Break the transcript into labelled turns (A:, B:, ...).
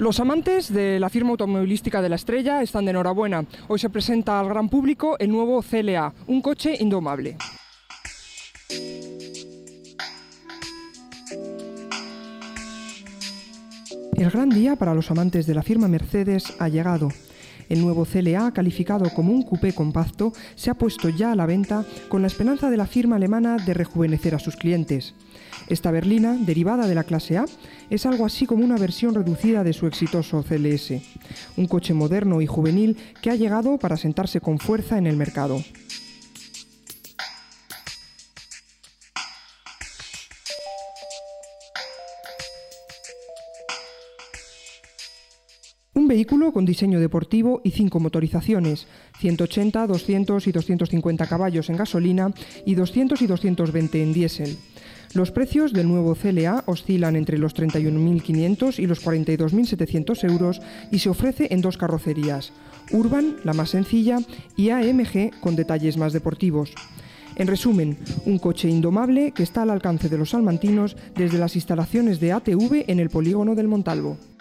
A: Los amantes de la firma automovilística de la Estrella están de enhorabuena. Hoy se presenta al gran público el nuevo CLA, un coche indomable. El gran día para los amantes de la firma Mercedes ha llegado. El nuevo CLA, calificado como un coupé compacto, se ha puesto ya a la venta con la esperanza de la firma alemana de rejuvenecer a sus clientes. Esta berlina, derivada de la clase A, es algo así como una versión reducida de su exitoso CLS, un coche moderno y juvenil que ha llegado para sentarse con fuerza en el mercado. Un vehículo con diseño deportivo y 5 motorizaciones, 180, 200 y 250 caballos en gasolina y 200 y 220 en diésel. Los precios del nuevo CLA oscilan entre los 31.500 y los 42.700 euros y se ofrece en dos carrocerías, Urban, la más sencilla, y AMG, con detalles más deportivos. En resumen, un coche indomable que está al alcance de los salmantinos desde las instalaciones de ATV en el polígono del Montalvo.